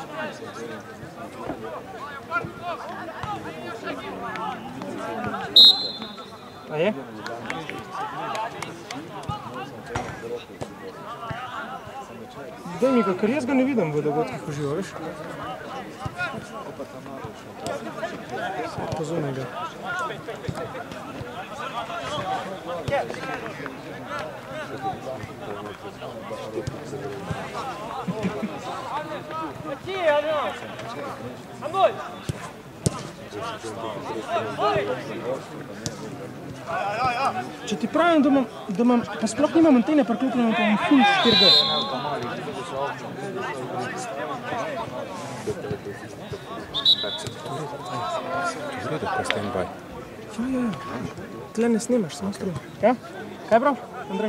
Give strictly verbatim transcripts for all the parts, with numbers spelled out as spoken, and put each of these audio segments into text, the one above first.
A je? Daj mi ga, ker jaz ga ne vidim v dogodkih uživo, veš? Pa zunaj ga. Če ti pravim, da imam, da imam, pa sploh nimam antene priklopljene, pa imam ful štiri G. Zredo, pa stand by. Ja, ja, ja. Tle ne snimaš, samo struj. Ja? Kaj prav, Andrej?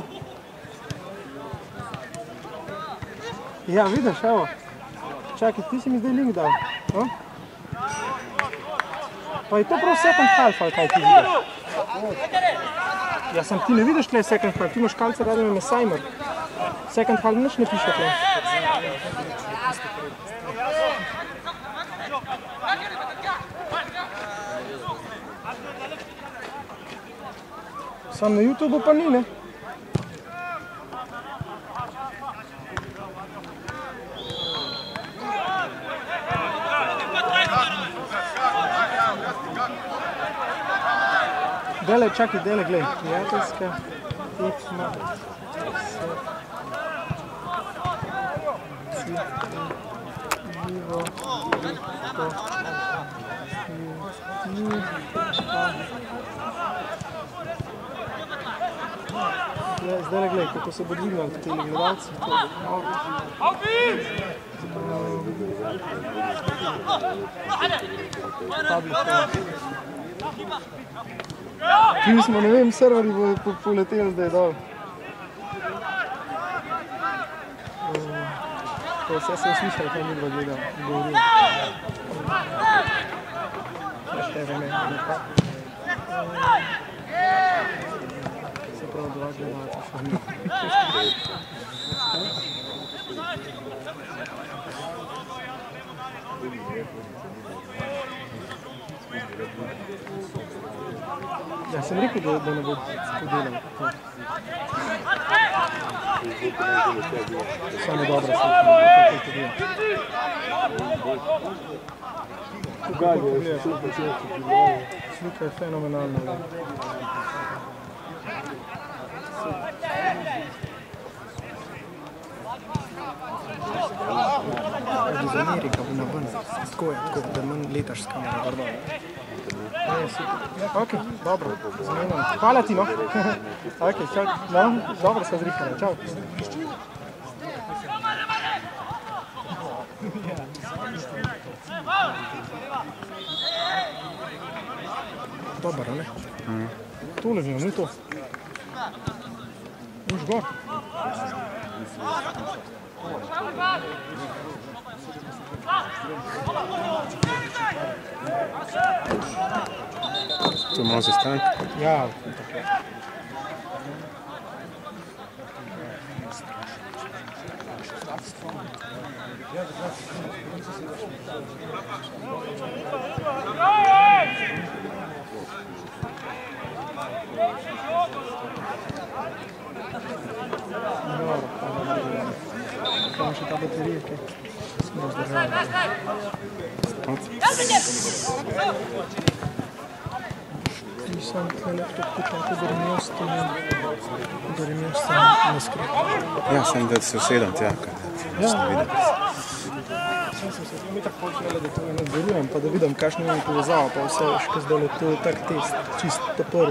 Ja, vidiš, evo. Čakaj, ti si mi zdaj link dal. No? Pa je to prav second half, ali kaj ti vidiš? Ja, sam ti ne vidiš tle second half, ti imaš kalce radime Messimer. Second half nič ne piše tle. Sam na YouTubeu pa ni, ne? Dele, čakaj, dele, glej. Prijateljska tekma. Živo. Zdaj, glej, kako se bo dvignali te gledalci. Krivi smo, ne vem, serveri bo poleteli zdaj dol. To vse sem slišal, kaj mi dva gleda, govoril. Kaj tebe ne, ne pa. Se pravi, dva gledalca še ni. Ja, sem rekel, da, da ne bo podelal. Samo dobro se je podelal. Slika je fenomenalna. Iz Amerika bo na ven, tako je, tako da manj letaš s kamero gor. Ok, dobro, zamenjam. Hvala ti, no. Ok, čau. No, dobro se zrihali, čau. Dobar, ne? Mm. Tole že, ni to. Už gor. To malo zastanek? Ja. Samo še ta baterija, kaj smo zdržali. Nisam laptop kućan, da mi ostane, da mi ostane neskrit. Ja, sam da se usedam tja, kada ste videli. Sam sem se mi tako počela, da to ne nadzorujem, pa da vidim, kakšno imam povezavo, pa vse veš, kaj zdaj to je tak test, čist topor.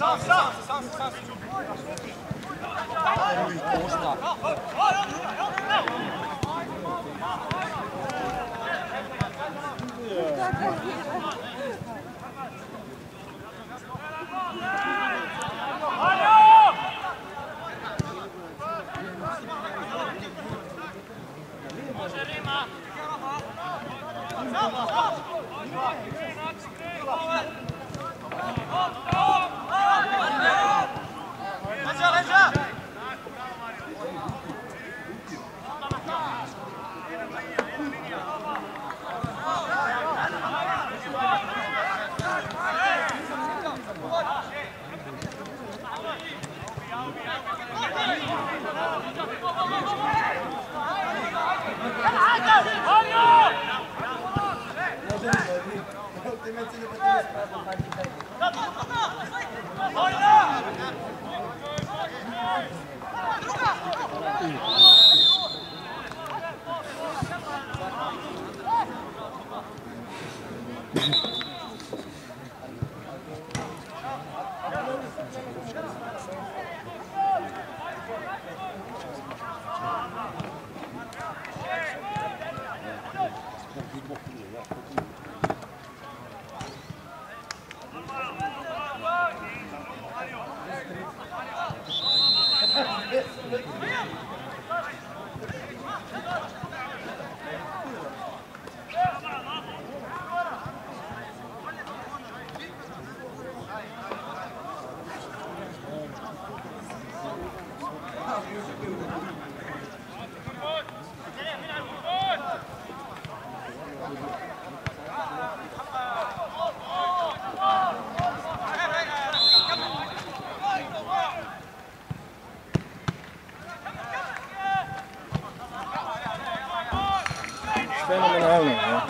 Fenomenalno, ne?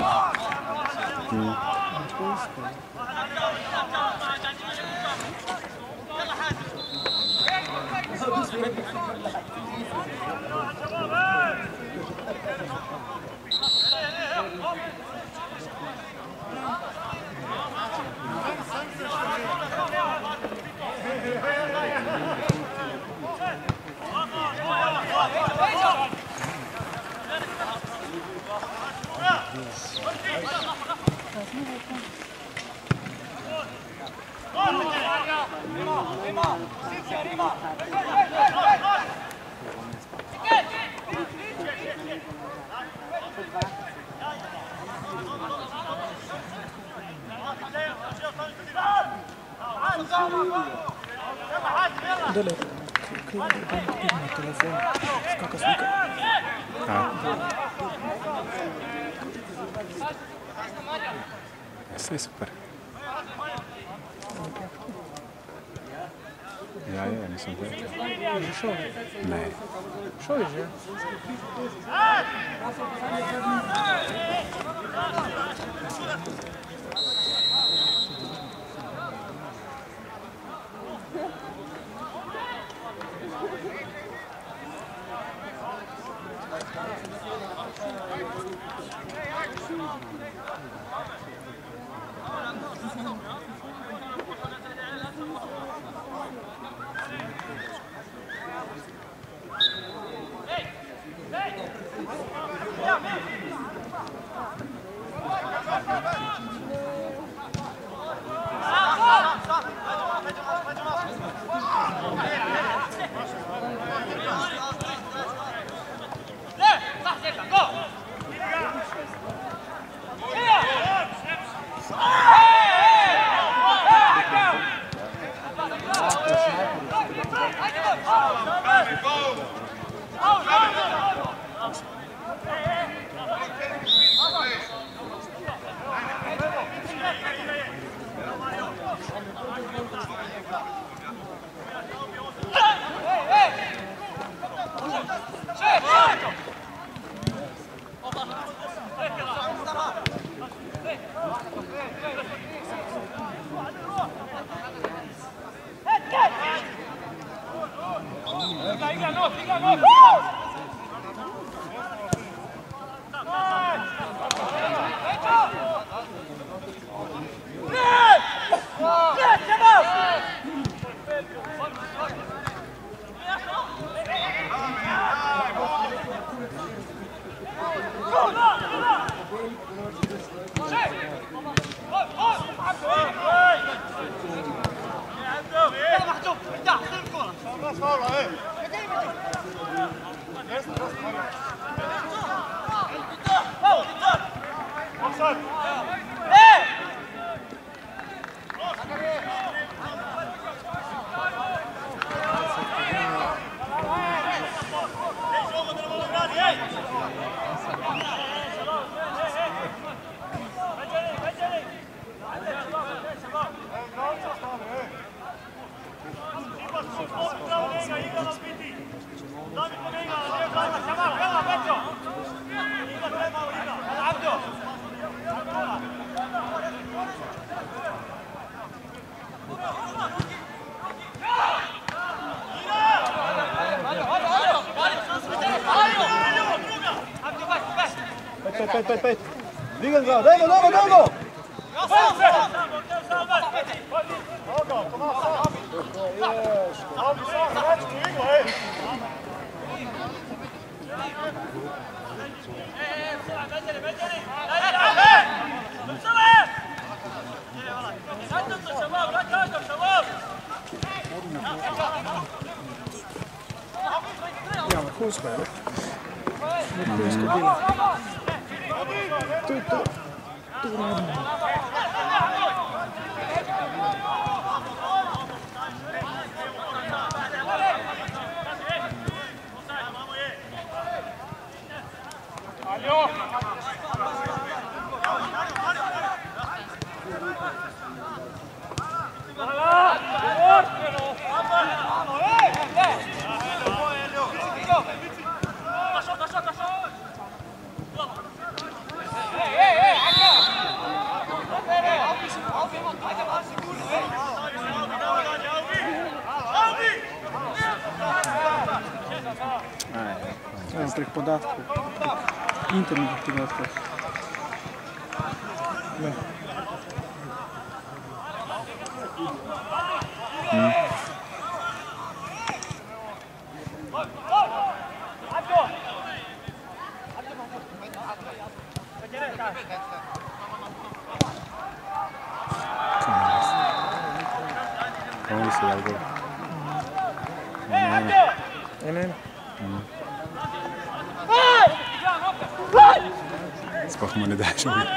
Hmm. Dole, cred că e un telefon, scacă slică. Sve super. Ja, ja, nisam gledao. Je šao? Ne. Šao je že? Pet, pet, pet, pet. Digam ga, dajmo, dajmo, dajmo! Ja, vrhunsko je. Vrhunsko delo. To je to. To radimo. Evo, prek podatkov, internetnih podatkov. Ne. Mm. Kako misli da je gol? Ne, ne. Sploh mu ne daš biti.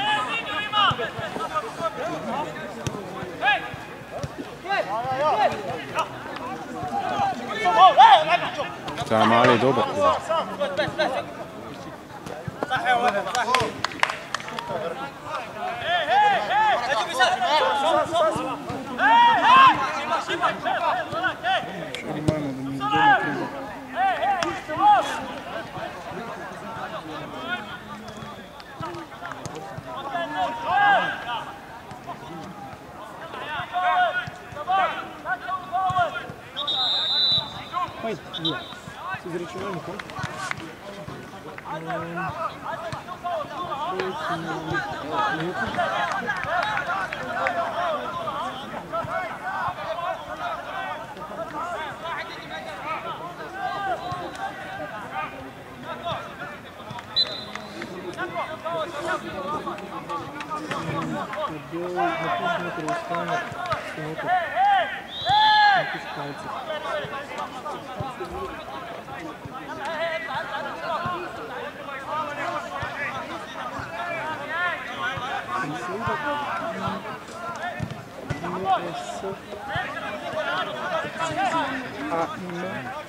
Ta mali je dober. Pojď, je. Jsi s rečovalníkom? Отдел написано кровостанок снотов. Напись пальцев. А, имя.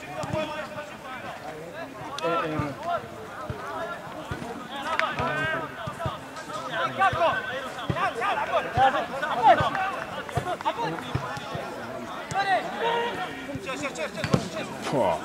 Э, э. Фу.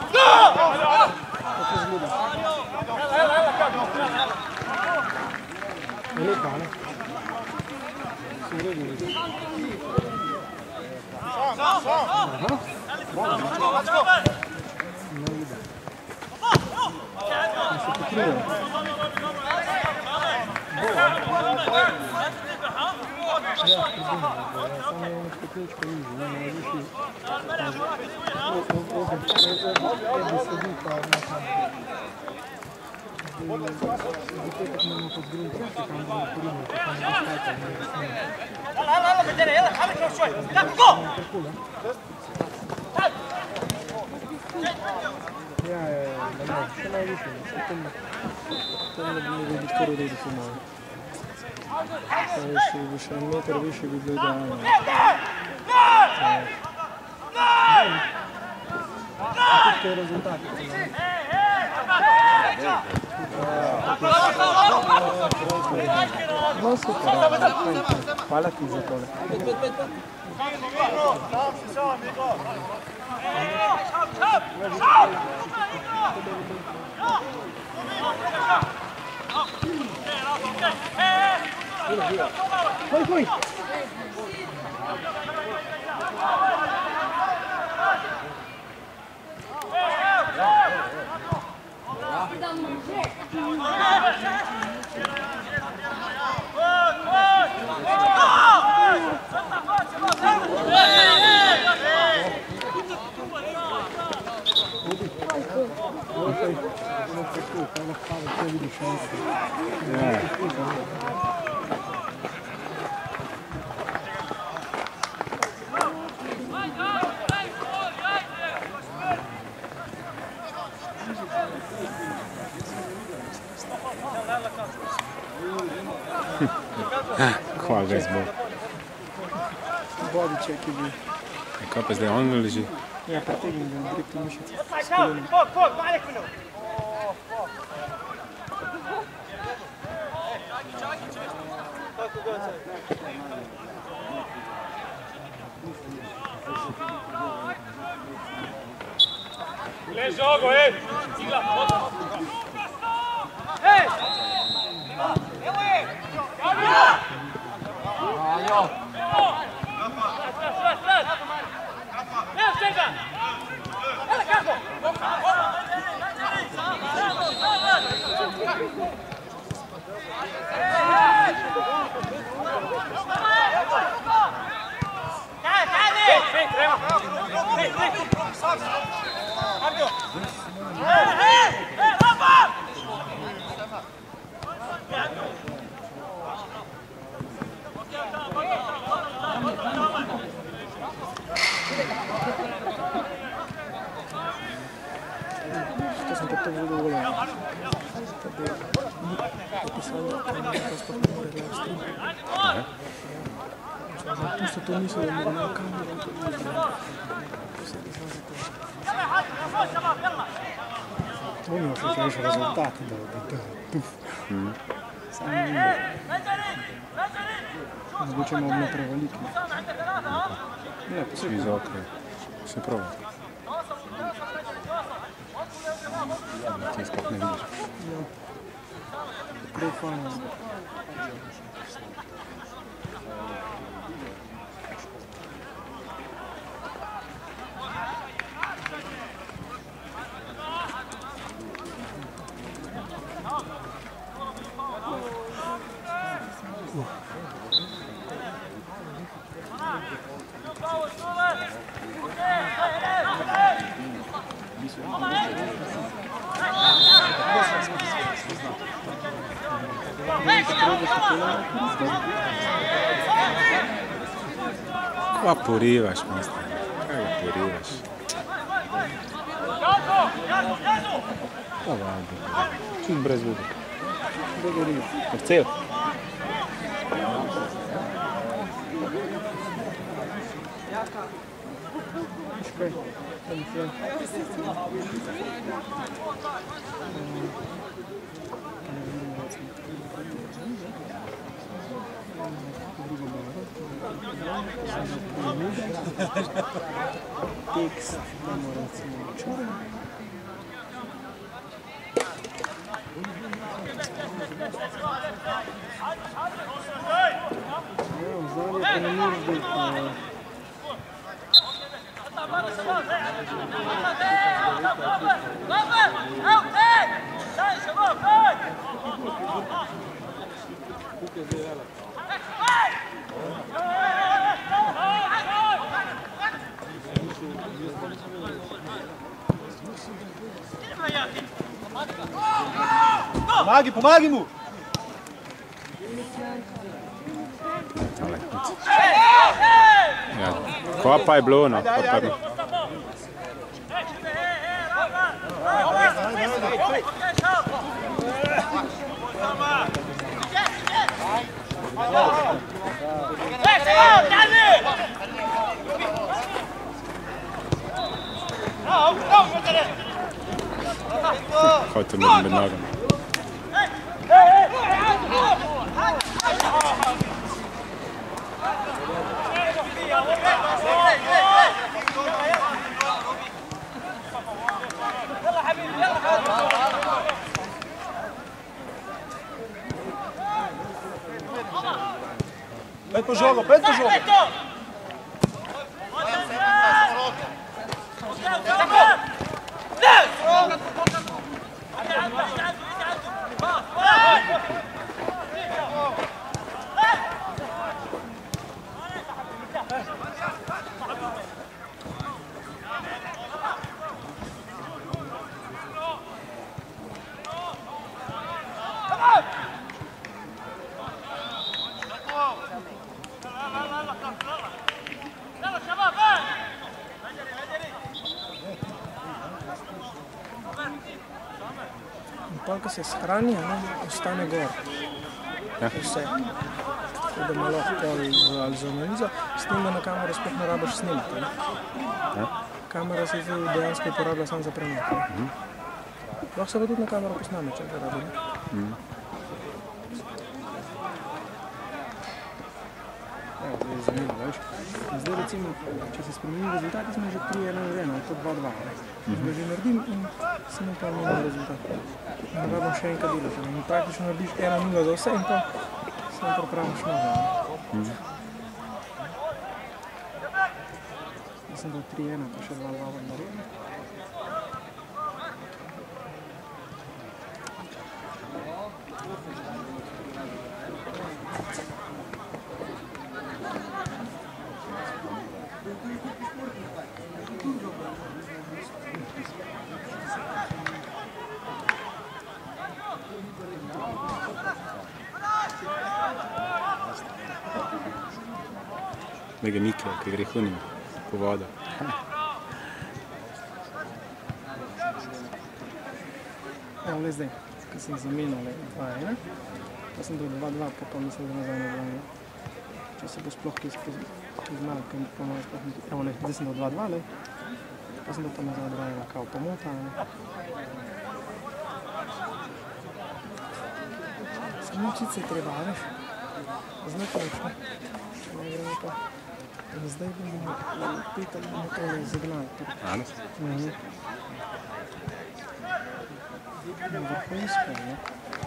Više metar više bi bilo idealno. To je rezultat. No super, hvala ti za tole. Hoj, hoj! Ja. Hvala ga izbog. Bodiček je bil. Kaj pa zdaj on leži? Ja, pretegni ga, direktno mišice. فوق فوق ما عليك منه ليش جوجو ايه ايه Što sam te to zadovoljio. Kad je popisao da to ne more gledati stream. Tu se to misle da mora na kameru, to nije bilo. To se izlazi to. To mi još još rezultat da da puf. Samo nije. Zvučemo od nepreveliki. Ne, Svi iz okre. Se proba. Ti skak ne vidiš. Ja. Profano. Kva porivaš, mister? Kaj ga porivaš? Pa valjda. Čim brez vode. Dogori. Percel. Škaj. Tam je. Tekst, da mora recimo čuvaj. Evo, zdaj pa ne moraš biti... Pomagi, pomagi mu! Ja, kva pa je bilo, no? Pa pa... Kaj to med med nogama? Pet po žogo, pet po žogo! ko se shrani, ne, ostane gor. Ja. Vse. Tako da malo pol z, ali z analizo, s tem, da na kamero sploh ne rabiš snimati. Ne. Ja. Kamera se dejansko uporablja samo za premet. Mhm. Lahko se pa tudi na kamero posname, če ga rabi. Ne. Mhm. Evo, zdaj je zanimivo, veš. Zdaj recimo, če se spremenim rezultati, smo že tri ena ena, to dva dva. Zdaj ga že naredim in sem pa imel rezultat. Ne rabim še enkrat delati. In praktično narediš ena nula za vse in pa samo pripraviš nove. Mhm. Mislim, da je tri ena, pa še dva dva bom naredil. Mega Mike, ki gre hunim po vodo. Evo, le zdaj, ko sem zamenjal dva ena, pa sem dal dva dva, pa pa mislim, da nazaj na dva ena. Če se bo sploh kaj spoznal, kaj po moje sploh ni. Evo, le, zdaj sem dal dva dva, le, pa sem dal pa nazaj dva ena, kao pomota, ne. Samo učiti se je treba, veš, znati večno. Ne gremo pa. In zdaj bomo pet ali bomo tole zagnali. Ano? Mhm. Vrhunsko, ne?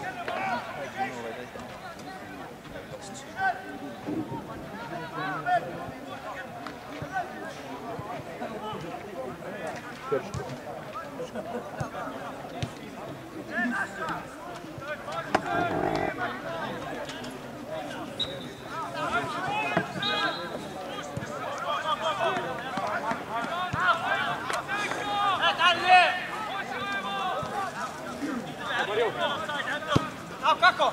Kako?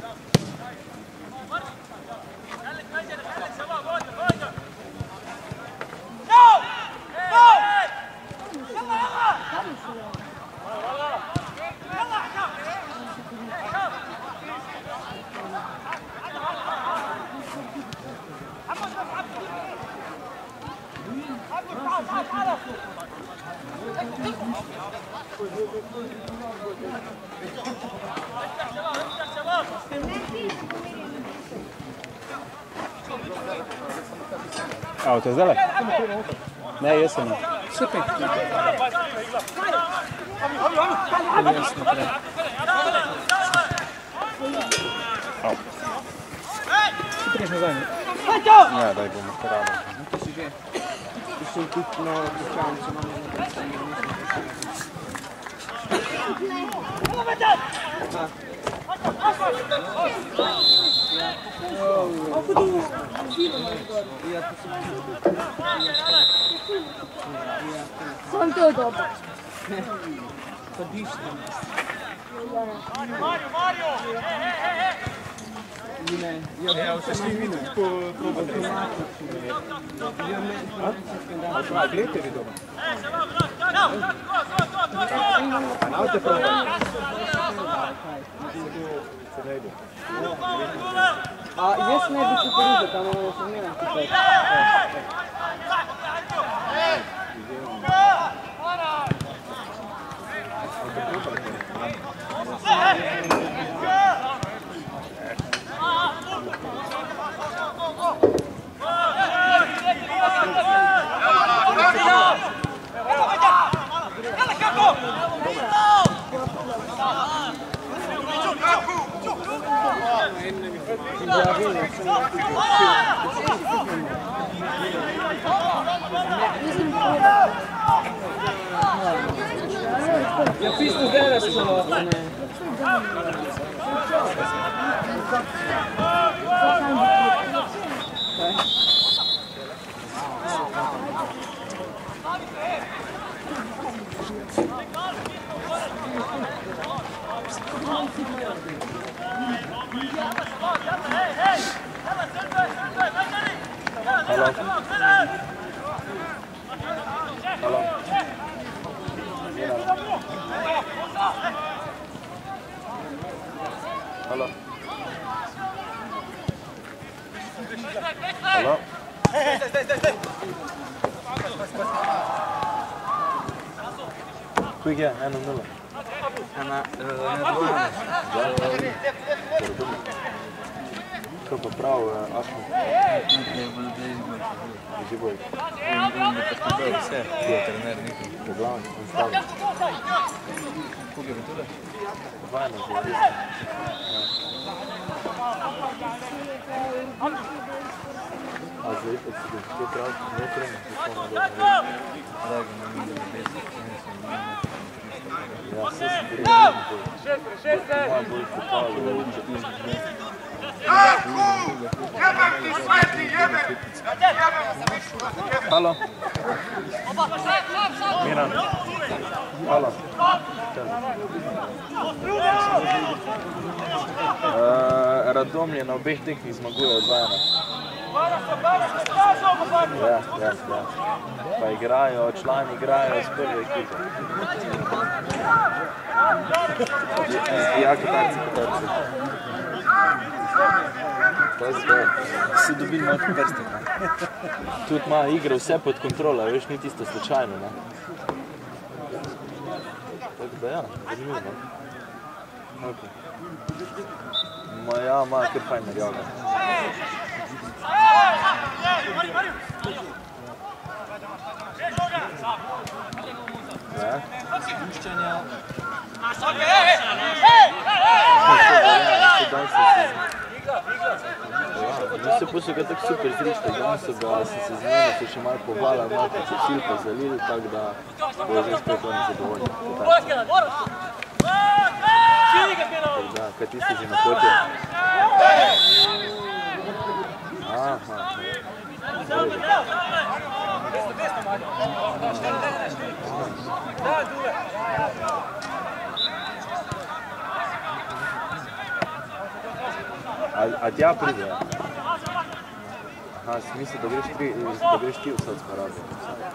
Auto zdaj? Ne, jaz sem. Vse pet. Si priješ nazaj, ne? Ja, daj bomo karali. To si že. To si tudi na dušavnicu imamo na predstavljanju. Sam to je dobro. Mario, Mario! Ja, vse svi vidi, po probati. A gledajte doma. A navte probati. A jaz ne bi kukurudza, tamo sam nemam kukurudza. Ja pisto zdaj što ne. Hello. Hello. Koliko je? Eno nula. Ena, ne dvojna. Kaj pa prav, Ahmed? Ne, bolj da izboj. Izboj. In da pa tudi vse, je trener nekaj. Po glavni, on stavlja. Koliko je tule? Dvajna že, res. A zdaj pa si to prav, ne trema, kako na dobro. Da ga ne vidim, da bez Ja, vse sem prijem, da ima bolj pokalo, da je izboj. Halo. Miran. Halo. Uh, Radomlje na obeh tekmih zmaguje dva ena. Ja, ja, ja. Pa igrajo, člani igrajo s prve ekipe. Jaki tarci, tarci. Si dobili malo prstek. Tudi ima igre vse pod kontrolo, veš, ni tisto slučajno, ne? Tako da ja, zanimivo, ne? Ok. Ma ja, ima kar fajn nerjavlja. Ne? Puščanja. No se posel ga tako super zrišta, danes so ga, sem se zmenil, so še malo pohvala, malo pa so cilj pa zalili, tako da bo že spet oni zadovoljni. Tako da, kaj ti si že na poti? Aha. A, a tja pride? Aha, si misli, da greš ti, da greš ti v Saudsko Arabijo.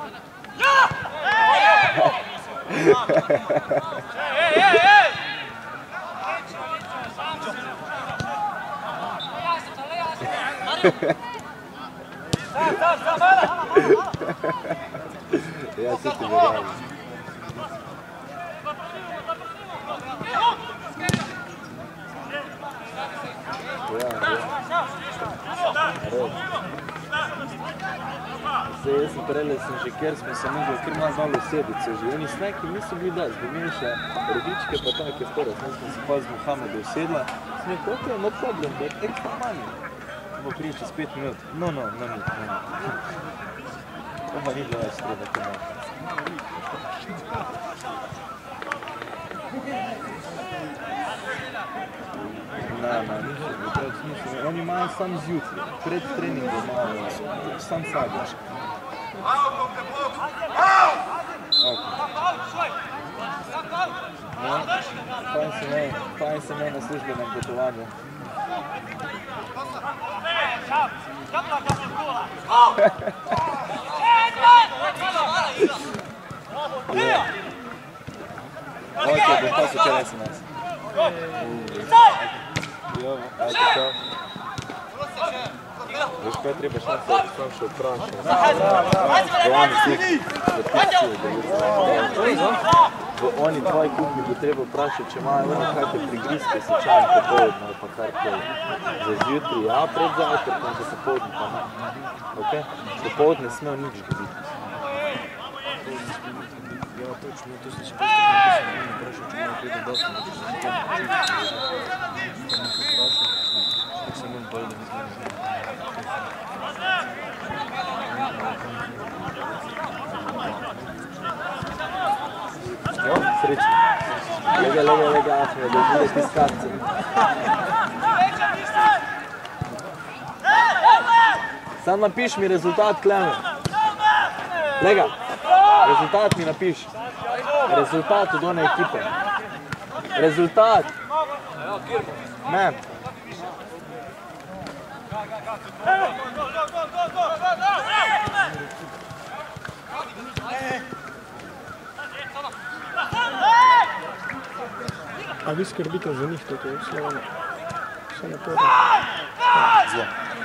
Ja, se ti verjamem. Ja, ja. Zdaj, jaz sem prele, sem že kjer smo se mogli kar malo malo usedice že. Oni sneki niso bili da, zbomili še rodičke pa take store. Sem smo se pa z Mohamedu usedla. Sem rekel, ok, no problem, but extra money. Bo prije čez pet minut. No, no, no, no, no. To pa ni bilo več treba komati. Ne, ne, niso. Oni imajo sam zjutraj, pred treningom imajo sam sadjaš. No, fajn se ne, fajn se ne na službenem potovanju. Ok, bom pa se če S M S. Jo, ajde, čau. Veš kaj, treba še sam še vprašati. V oni kuhni, da ti si, da je v oni tvoji kuhni bo treba vprašati, če imajo ono kakve prigrizke, sečajn popoldne ali pa kar koli. Za zjutri, ja, pred zajtrkom, za popoldne pa ne. Ok? Popoldne smel nič dobiti. Ja, točno, to se še postavljamo, da se ne vprašal, če malo pride dosti, da se ne vprašal, tako se imam bolj, da mi zgledam. Jo, srečno. Lega, lega, lega, Ahmed, da budeš ti skakce. Sam napiš mi rezultat, Klemen. Lega, rezultat mi napiš. Rezultat od one ekipe. Rezultat. Man. A vi skrbite za njih tukaj v Sloveniji? Še na podne? Zelo.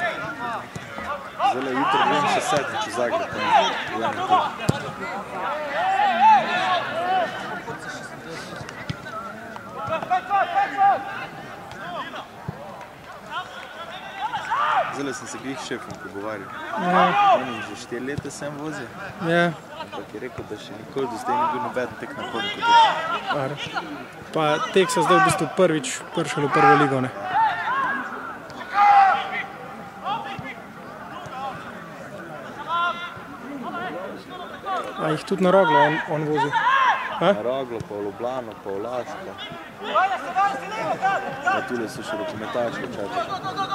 Zelo, jutro grem še sedmič v Zagreb. Zdaj sem se glih s šefom pogovarjal. Ja. On že štiri leta sem vozil. Ja. Ampak je rekel, da še nikoli do zdaj ni bil noben tek na hodniku tek. Ar. Pa tek so zdaj v bistvu prvič prišel v prvo ligo, ne? A jih tudi na Roglo on, on vozi? Ha? Na Roglo, pa v Ljubljano, pa v Laško. Pa tule so še rokometaši včasih.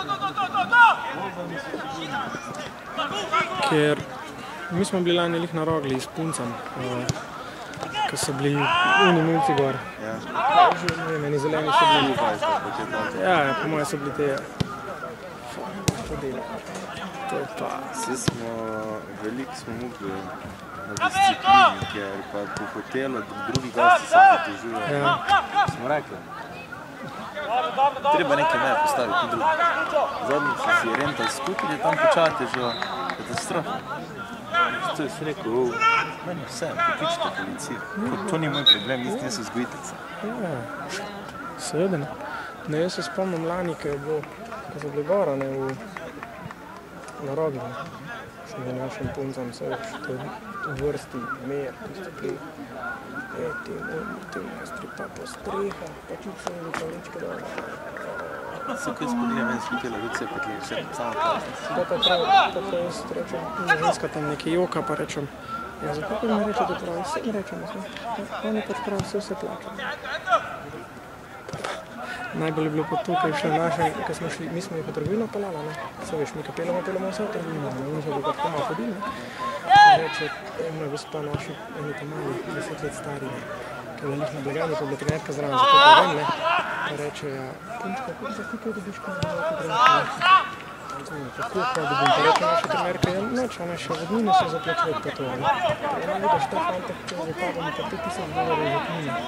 Ker mi smo bili lani lih na Rogli s puncem, ko so bili uni mulci gor. Ja. Že ne vem, eni zeleni so bili. Ja, po moje so bili te... To delo. To je pa... Vse smo, veliko smo mogli na disciplini, ker pa po hotelu drugi gosti se pritožujejo. Ja. Smo rekli, treba nekaj ne postaviti drugi. Zadnji so si rental skuter, je tam počati že katastrofa. To je si rekel, oh, meni vse, pokličite policijo. To ni moj problem, jaz nisem vzgojiteljica. Ja, seveda ne. Ne, jaz se spomnim lani, ko je bilo, ko so bili gora, ne, v, na Rogli. Sem ga našim puncam se več, to je v vrsti mer, tisto pri, e, ti, ti mojstri pa po streha, pa čut se mi pravičke dole. Se kaj spodine, meni so hotela, vidi se pa tle, vse samo kasno. Pa to prav, to prav jaz rečem, ženska tam nekaj joka, pa rečem, ja, zakaj pa mi rečete prav, vse mi rečem, oni pač prav vse vse plačajo. Najbolj je bilo pa to, kaj šle naše, ko smo šli, mi smo jih v trgovino pelala, ne, se veš, mi kapelamo, pelamo vse v trgovino, ne, oni so bi pač pomalo hodili, ne, reče, eno gospa naši, eni tam mali, deset let stari, ne, ker je njih na blagajni, pa je bila trenerka zraven, zato pa vem, ne, pa reče, ja, punčka, punčka, ti kaj dobiš, kaj dobiš, kaj dobiš, kako pa dobim, pa reče naša trenerka, ja, noč, ona še vodnine so zaplačujet pa to, ne, pa ja, vidiš, ta fantek, ki je zapadamo, pa pet tisoč dolarjev vodnine.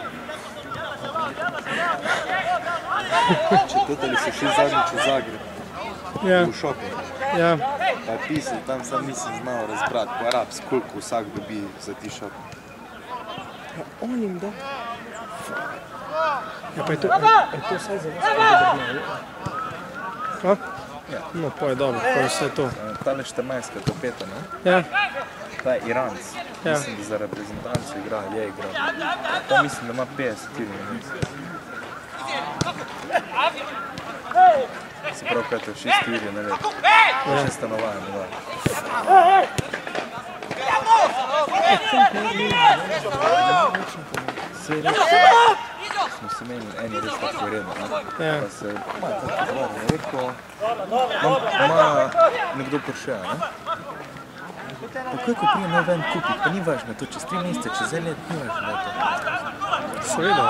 Če tudi ali si šli zadnjič v Zagreb, Ja, v šoping, ja, pa je pisal, tam sam nisem znal razbrati po arabs, koliko vsak dobi za ti šoping. ja, on jim da. Ja, pa je to, je to vsaj za vas, kaj je drno, ha? Ja. No, pa je dobro, pa je vse to. Tale štirinajstka kapeta, ne? Ja, Ta je Iranc. Ja. Mislim, da za reprezentanco igra, je igral. Pa mislim, da ima petdeset tirov na mesto. Se pravi, kaj to je šest tirov na leto. Pa še stanovanje, da. Se je res, smo se menili, eni res tako redno, ne? Ja. Pa se, ma, tako pogovarjal, je rekel, ima nekdo Porsche, ne? Pa kaj, ko prije nov ven kupiti, pa ni važno to, čez tri mesece, čez en let, ni važno da to. seveda.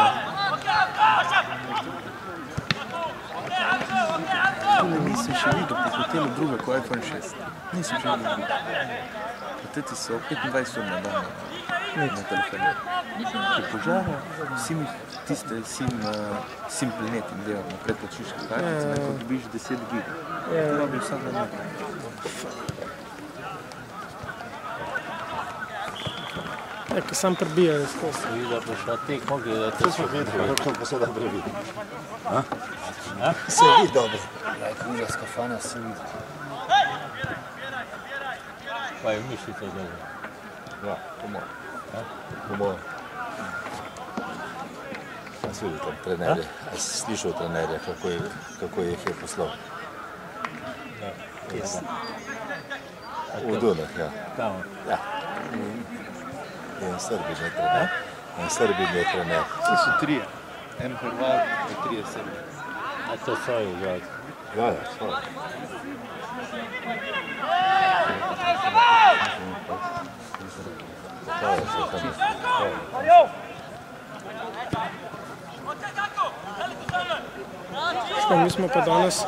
Nisem še videl po hotelu druga kot iPhone šest. Nisem še videl druga. Pa teti so petindvajset ur na dan na telefonu. Če požara, sim, tiste sim, uh, sim planet in delal na predplačniške kartice, Ja. neko dobiš deset gig. Ja. To bi vsak dan nekaj. Ja, ko sam prebijajo skozi. Vidi, da bo šla tekmo gledati. To smo videli, To pa se dobro vidi. A? Se vidi dobro. Ja, knjiga skafana se vidi. Pa je mislite dobro. Ja, po mojem. Po mojem. A si videl tam trenerje? A si slišal trenerja, kako, je, kako jih je poslal? V Dunah, ja. Kam? Ja. En Srbin je trener. En Srbin je trener. Vse so trije. En Hrvat, pa trije Srbi. A to svoje igrati. Ja, ja, svoje. Svoje se tam. Ško, mi smo pa danes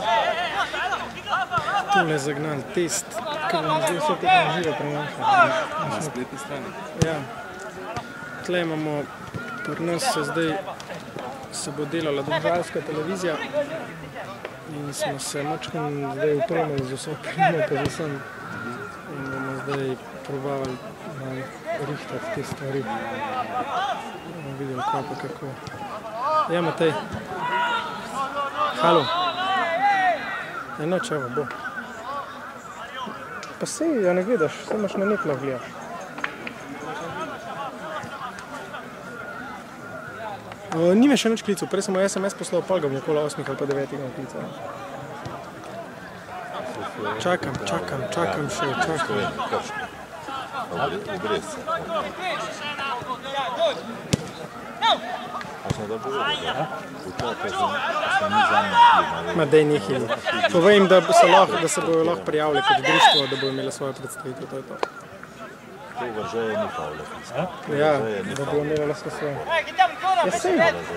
tole zagnali test, ki bomo zdaj vse tekmo živo prenašali. Na spletni strani. Ja. Tle imamo, pri nas se zdaj se bo delala domžalska televizija in smo se močkam zdaj upremili z vso opremo, pa z vsem. In bomo zdaj probavali malo rihtati te stvari. Bomo videli, kaj pa kako. Ja, Matej. Halo. Eno čevo, bo. Pa sej, ja ne gledaš, sej imaš na net lahko gledaš. Uh, ni me še nič klical, prej sem mu es em es poslal, pol ga bom okolo osmih ali pa devetih klical. Čakam, čakam, čakam še, čakam. U Brezce. A smo da povedali, u to, ko smo mi zadnji. Ma dej nehi. Povej jim, da se, lahko, da se bojo lahko prijavili kot društvo, da bojo imeli svojo predstavitev, to je to. To uvržaje ni favle. Ja, da bojo imeli lahko svoje. Ja, sej.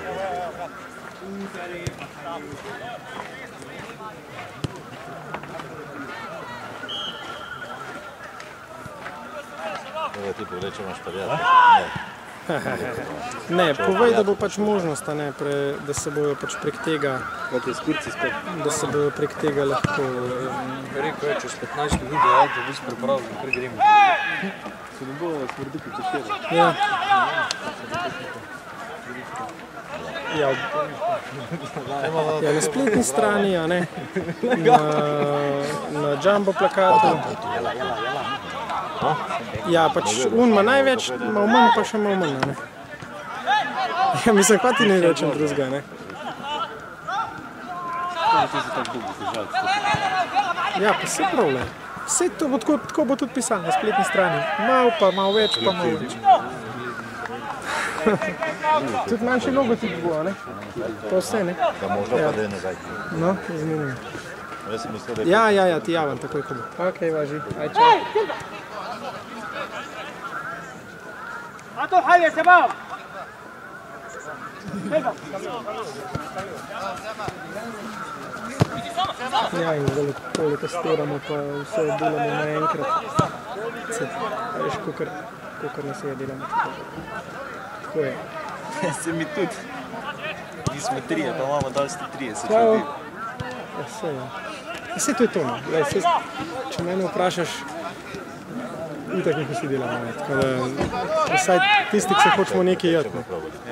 Evo ti povreče, imaš prijatelj. Ne, povej, da bo pač možnost, ne, pre, da se bojo pač prek tega, da se bojo prek tega lahko... Rekel je, čez petnajst minut, da je to vis pripravljeno, kar gremo. Se ne bo smrdi kot tešera. Ja. Ja, ja, na spletni strani, a ne, na, na jumbo plakatu. Ja, pač un ima največ, malo manj pa še malo manj, ne. Ja, mislim, hva ti ne rečem drugega, ne. Ja, pa se pravle. Vse to bo tako, tako bo tudi pisano na spletni strani. Malo pa, malo več pa malo več. Tudi manjši logotip bo, ne? Pa vse, ne? Da možda pa da je nazaj. No, izmenim. Jaz sem mislil, da je... Ja, ja, ja, ti javam takoj, ko bo. Okej, važi. Aj, čau. هاتوا الحل يا شباب Ja, in zdaj tole testiramo, pa vse delamo naenkrat. Veš, kakor, kakor nas je delamo. Tako je. Se mi tudi. Mi smo trije, pa imamo dali ste trideset Čau. ljudi. Ja, vse je. Vse to je to, no. Lej, vse, če mene vprašaš, itak nekaj vsi delamo, ne. Tako da, vsaj tisti, ki se hočemo nekaj jeti, ne.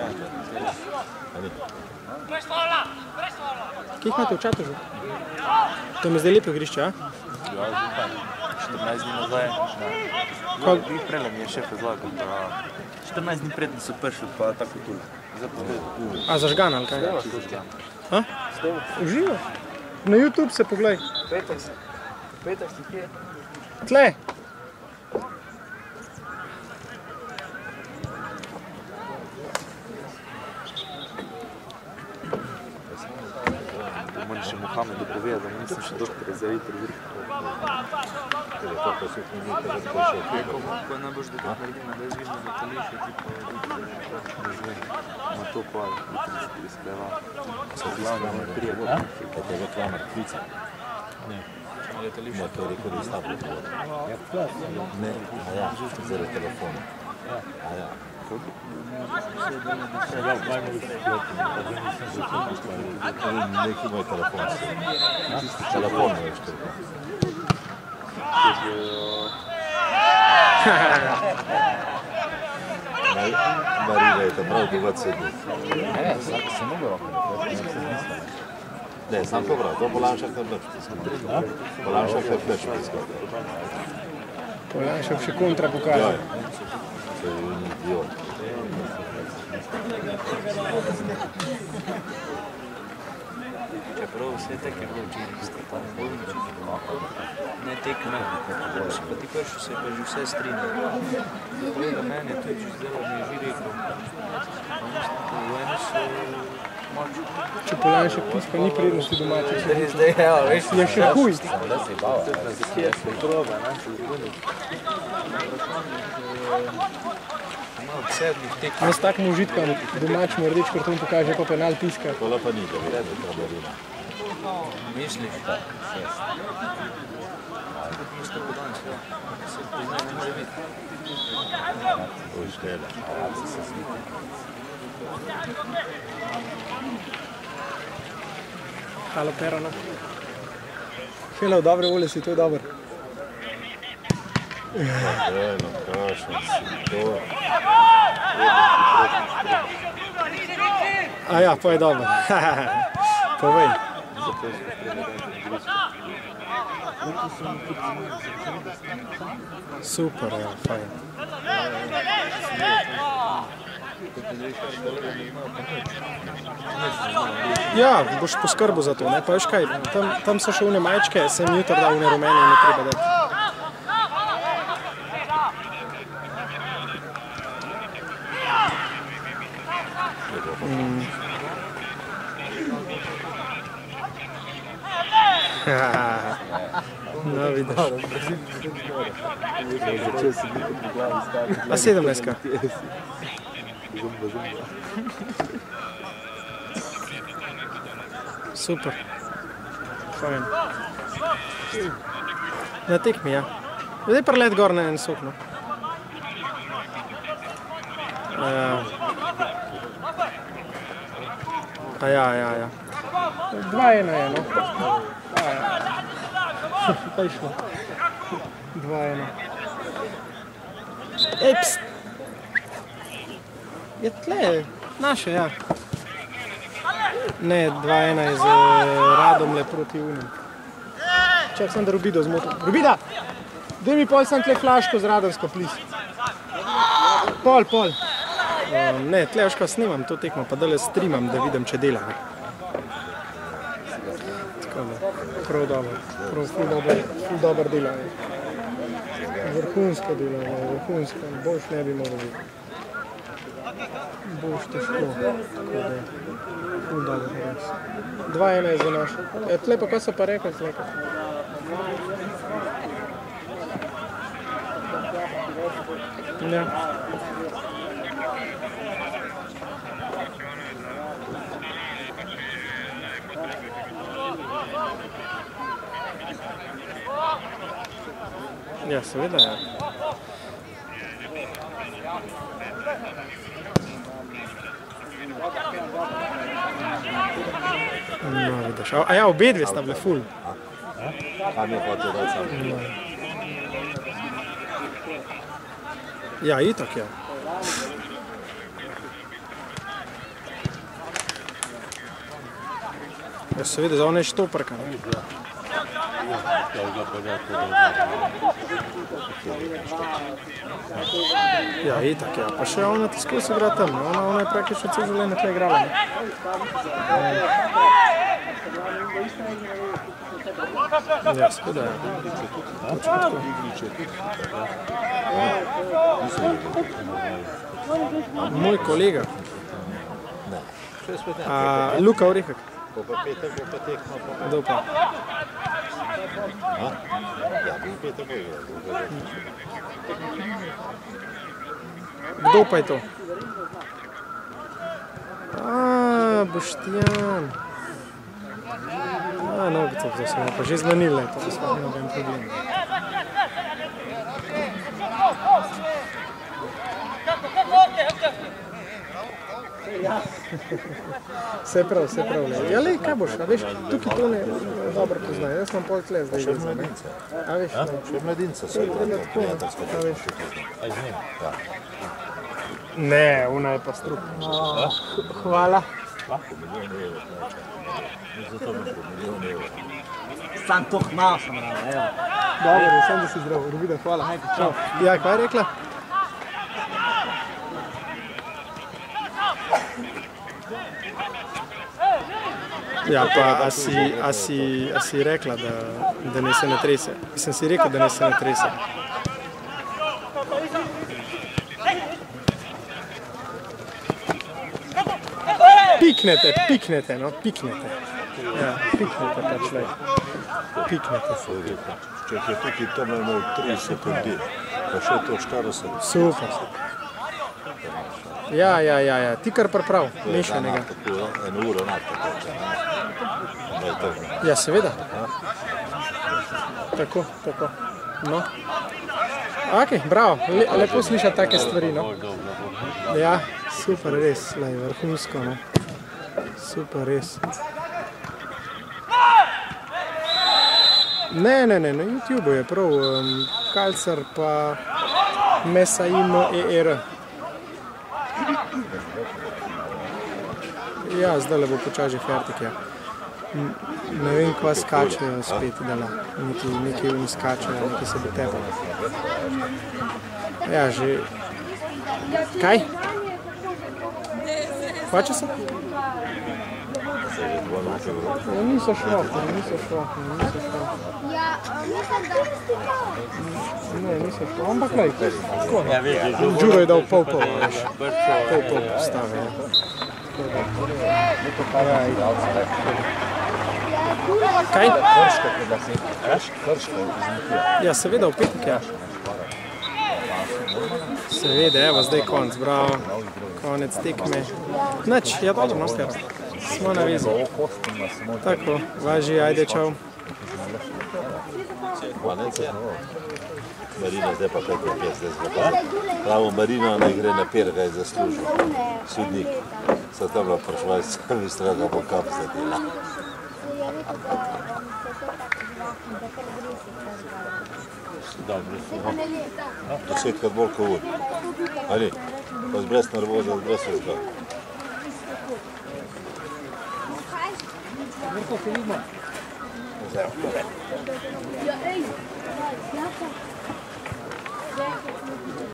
Kje jih imate v Čatežu? To mi zdaj lepo igrišče, a? Ja, župan. štirinajst dni nazaj. Kol... Vi prele mi je šef razlagal, da štirinajst dni predtem so prišli, pa tako tu. Zdaj pa spet. A zažgan ali kaj? A? Uživo? Na YouTube se poglej. Petek si. Petek si kje? Tle. Moram še Mohamedu povedati, da nisem še doktor za jutri vrh. Ko je najbolj da tako naredim, da je zvižno za tališče, tipo ne zvem, na to pa jutri izpleva. Se glavno ne prije vod. Da tega tvoja mrtvica. Ne. Ne, to je rekel, da je stavljeno vod. Ne, a ja, zaradi telefona. A ja. Neki moj telefon se. Telefon je što. Marina je to prav dobat sedi. Ne, sam mogu roko. Ne, sam pobral, to Polanšak ne bleč. Polanšak ne bleč. Polanšak še kontra pokaže. To je idiot. Čeprav vse teke bilo včeraj, pa ne bodo ne tekme, če pa ti prišel, se pa že vse strinjal. Prej da meni je tudi zdelo, mi je že rekel. V eni so moč. Če Polanšak pis, pa ni prednosti domače. Zdaj, evo, veš, je še huj. Kje se probe, ne, se zgodi. Od sedmih tekme. No, s takim užitkom domačemu rdeč karton pokaže, pa penal piska. Tola pa ni, da bi rekel Traborina. Misliš? Da. Isto po danes, ja. Se priznaj, ne more biti. Oj, štele. Arabci se slika. Halo, Perona. Helo, dobre volje si, to je dobro. Eno, kašen si, to. A ja, pa je dobro. Povej. Super, ja, fajn. Ja, boš poskrbel za to, ne, pa veš kaj, tam, tam so še une majčke, sem jutr dal une rumene in ne treba dati. Mm. No, vidiš. A sedemnajstka? Super. Fajn. Na tekmi, ja. Zdaj prelet gor na en sok, no. A ja, ja, ja. Dva ena je, no. Pa je šlo. Dva ena. Ej, pst! Je tle, naše, ja. Ne, dva ena je z Radomlje proti unim. Čak sem da Rubido zmotil. Rubida! Daj mi pol sem tle flaško z Radomsko, plis. Pol, pol. Um, ne, tle veš, ko snimam to tekmo, pa dale streamam, da vidim, če dela. Tako da, prav dobro. Prav ful dober, ful dober dela. Vrhunsko dela, vrhunsko. Boljš ne bi moral biti. Boljš težko. Tako da, ful dober res. Dva ena je za našo. E, tle pa, ko so pa rekli, tle pa. Ja. Ja, seveda, ja. No, vidiš. A ja, obe dve sta bile ful. Kaj mi je hotel dati sam? Ja, itak, ja. Ja, seveda, za ona je štoparka. Ja, itak, ja. Pa še ona tiskaj se igra tam, ona, ona je praktično cel življenje tle igrala. Ja, seveda, ja. Moj kolega. A, Luka Orehek. Ko pa petek bo pa tekmo, pa pa... Kdo pa? Ja, bil petek bo igral. Kdo pa je to? A, Boštjan. A, no, to smo pa že zmanili, to smo noben problem. Vse prav, vse prav. Ja, lej, kaj boš, a veš, tukaj to ne dobro poznaj, jaz imam pol tle zdaj. Še mladince. A veš, ne. Še mladince so. Treba tako, a veš. A z njim? Ne, ona je pa strup. Hvala. Lahko milijon evrov plača. Zato bi po milijon evrov. Sam to malo sem rada, evo. Dobro, sem da si zdrav, Rubida, hvala. Čau. Ja, kaj je rekla? Ja, pa a si, a si, a si rekla, da, da ne se ne trese? Sem si rekel, da ne se ne trese. Piknete, piknete, no, piknete. Ja, piknete pač, lej. Piknete. Če je tukaj tam imel trideset ljudi, pa še to štirideset. Super. Ja, ja, ja, ja, ti kar prav, mešanega. Tako, eno uro nad tako. Ja, seveda. Tako, tako. No. Ok, bravo, Le, lepo slišati take stvari, no. Ja, super, res, lej, vrhunsko, no. Super, res. Ne, ne, ne, na YouTubeu je prav, um, Kalcar pa Mesaimo E R. Ja, zdaj le bo počas že fertik, ja. Ne vem, kva skačejo spet dela. Neki, neki oni skačejo, neki se bi tepali. Ja, že... Kaj? Hvače se? Ja, niso šrofni, niso šrofni, niso šrofni. Ja, mislim, da... Ne, niso šrofni, ampak kaj, tako ne. Ja, veš, že žugo. Đuro je dal pol pol, veš. Pol pol postave, ja. Kaj? Ja, seveda, v petek, ja. Seveda, evo, zdaj konc, bravo. Konec tekme. Nič, ja dobro, no, ker smo na vizi. Tako, važi, ajde, čau. Marino zdaj pa kaj kaj zdaj zgleda. Pravo, Marino ne gre na per, kaj je zaslužil. Sudnik. Sad tam bila prišla iz sami straga po kap zadela. Dobro so. Desetkrat bolj kot ur. Ali? Pa brez nervoza, brez vsega. Vrko se vidimo. Ja, ej, ja, ja.